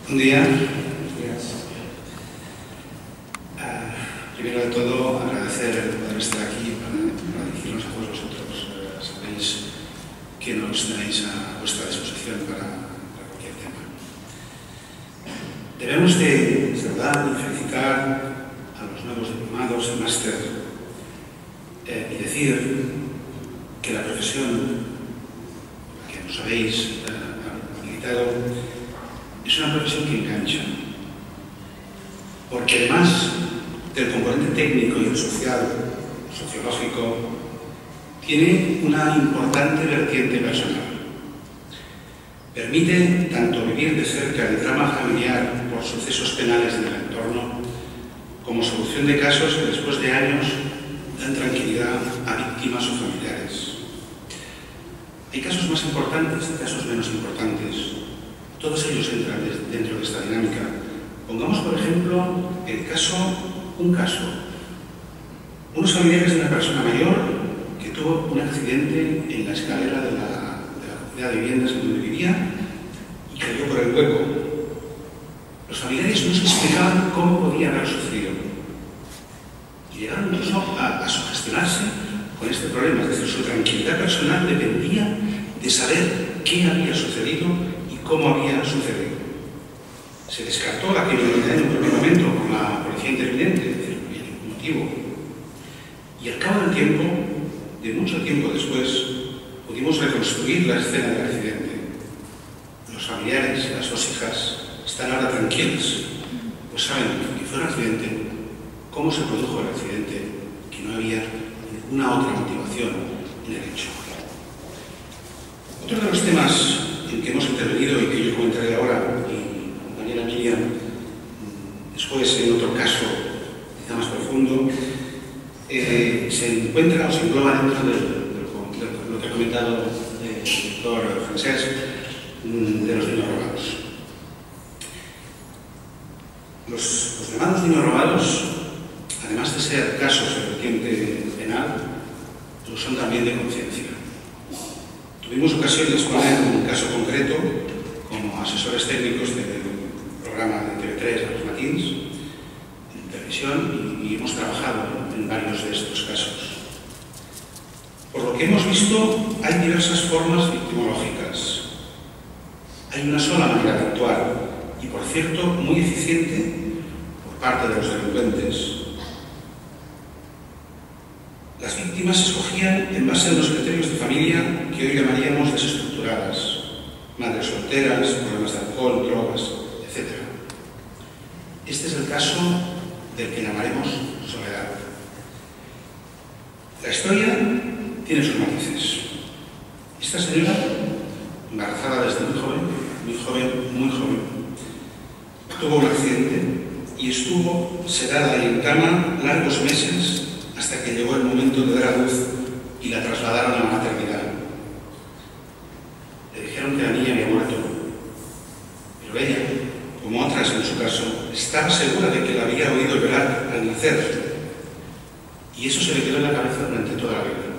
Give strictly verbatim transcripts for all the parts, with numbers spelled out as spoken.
Un día, buenos días. Uh, primero de todo, agradecer el poder estar aquí para, para dirigirnos a todos vosotros. Uh, sabéis que nos tenéis a vuestra disposición para, para cualquier tema. Debemos de saludar y felicitar a los nuevos diplomados en máster eh, y decir que la profesión que nos habéis uh, habilitado es una profesión que engancha, porque además del componente técnico y el social, sociológico, tiene una importante vertiente personal. Permite tanto vivir de cerca el drama familiar por sucesos penales en el entorno, como solución de casos que después de años dan tranquilidad a víctimas o familiares. Hay casos más importantes y casos menos importantes. Todos ellos entran dentro de esta dinámica. Pongamos, por ejemplo, el caso, un caso. Unos familiares de una persona mayor que tuvo un accidente en la escalera de la, de la comunidad de viviendas en donde vivía y cayó por el hueco. Los familiares no se explicaban cómo podía haber sucedido. Y llegaron incluso a, a sugestionarse con este problema. Es decir, su tranquilidad personal dependía de saber qué había sucedido cómo había sucedido. Se descartó la criminalidad en un primer momento por la policía interviniente, es decir, no había ningún motivo. Y al cabo del tiempo, de mucho tiempo después, pudimos reconstruir la escena del accidente. Los familiares, las dos hijas, están ahora tranquilos, pues saben que fue un accidente, cómo se produjo el accidente, que no había ninguna otra motivación en el hecho. Otro de los temas en que hemos intervenido y que yo comentaré ahora, y compañera Miriam, después en otro caso quizá más profundo, eh, se encuentra o se engloba dentro de, de, de, de lo que ha comentado el doctor Francesc, de los niños robados. Los, los llamados niños robados, además de ser casos de vertiente penal, pues son también de conciencia. Tuvimos ocasión de exponer un caso concreto como asesores técnicos del programa de T V tres a los matins, en televisión, y, y hemos trabajado en varios de estos casos. Por lo que hemos visto, hay diversas formas victimológicas. Hay una sola manera de actuar, y por cierto, muy eficiente por parte de los delincuentes. Las víctimas se escogían en base a unos criterios de familia que hoy llamaríamos desestructuradas, madres solteras, problemas de alcohol, drogas, etcétera. Este es el caso del que llamaremos Soledad. La historia tiene sus matices. Esta señora, embarazada desde muy joven, muy joven, muy joven, tuvo un accidente y estuvo sedada y en cama largos meses hasta que llegó el momento de dar a luz y la trasladaron a la maternidad. Le dijeron que la niña había muerto, pero ella, como otras en su caso, estaba segura de que la había oído llorar al nacer, y eso se le quedó en la cabeza durante toda la vida.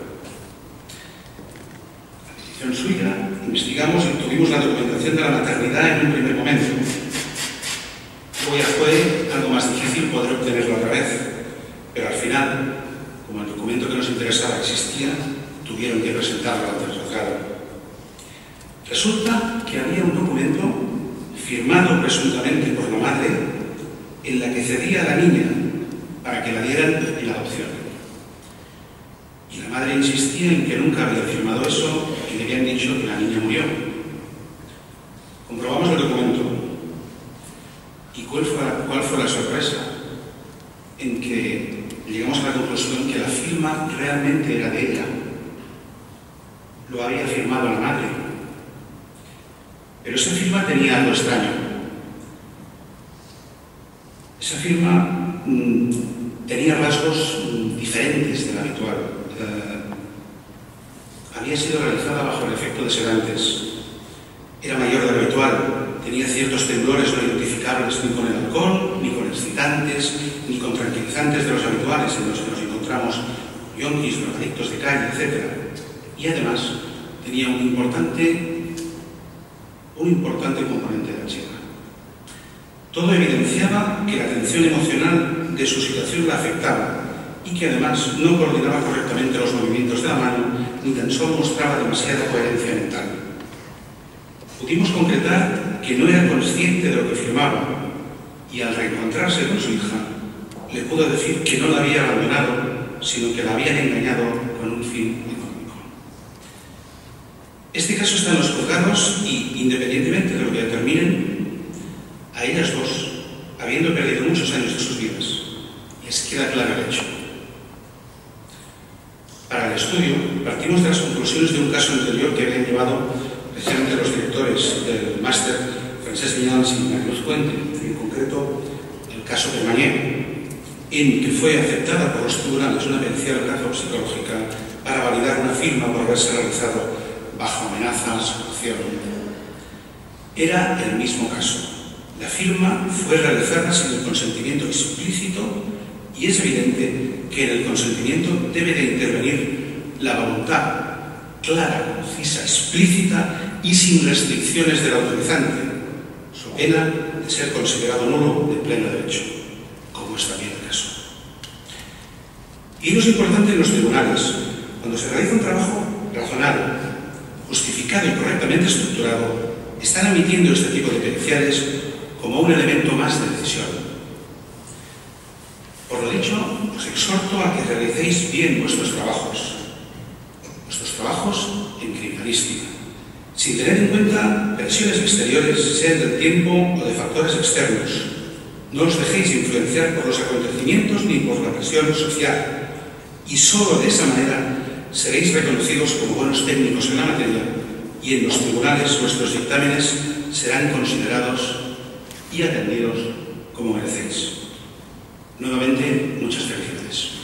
A petición suya, investigamos y obtuvimos la documentación de la maternidad en un primer momento. Luego ya fue algo más difícil poder obtenerlo otra vez, pero al final, como el documento que nos interesaba existía, tuvieron que presentarlo ante el juzgado. Resulta que había un documento firmado presuntamente por la madre en la que cedía a la niña para que la dieran en adopción. Y la madre insistía en que nunca había firmado eso y le habían dicho que la niña murió. Comprobamos el documento. ¿Y cuál fue, cuál fue la sorpresa? En que llegamos a la conclusión que la firma realmente era de ella. Lo había firmado la madre. Pero esa firma tenía algo extraño. Esa firma mmm, tenía rasgos mmm, diferentes del habitual. Uh, había sido realizada bajo el efecto de sedantes. Era mayor de lo habitual. Tenía ciertos temblores no identificables ni con el alcohol, ni con excitantes, ni con tranquilizantes de los habituales en los que nos encontramos yonkis, drogadictos de calle, etcétera. Y además tenía un importante, un importante componente de ansiedad. Todo evidenciaba que la tensión emocional de su situación la afectaba y que además no coordinaba correctamente los movimientos de la mano ni tan solo mostraba demasiada coherencia mental. Pudimos concretar que no era consciente de lo que firmaba y al reencontrarse con su hija le pudo decir que no la había abandonado, sino que la habían engañado con un fin económico. Este caso está en los juzgados y, independientemente de lo que determinen, a ellas dos, habiendo perdido muchos años de sus vidas, les queda claro el hecho. Para el estudio, partimos de las conclusiones de un caso anterior que habían llevado precisamente los directores del máster Francesc Viñals y María Luz Puente, en concreto el caso Permanyer, en que fue aceptada por los tribunales una pericial psicológica para validar una firma por haberse realizado bajo amenazas, coacción. Era el mismo caso. La firma fue realizada sin el consentimiento explícito y es evidente que en el consentimiento debe de intervenir la voluntad clara, concisa, explícita y sin restricciones del autorizante, so pena de ser considerado nulo de pleno derecho, como es también el caso. Y lo importante en los tribunales, cuando se realiza un trabajo razonado, justificado y correctamente estructurado, están admitiendo este tipo de periciales como un elemento más de decisión. Por lo dicho, os exhorto a que realicéis bien vuestros trabajos, vuestros trabajos en criminalística, sin tener en cuenta presiones exteriores, sean del tiempo o de factores externos. No os dejéis influenciar por los acontecimientos ni por la presión social, y solo de esa manera seréis reconocidos como buenos técnicos en la materia y en los tribunales vuestros dictámenes serán considerados y atendidos como merecéis. Nuevamente, muchas felicidades.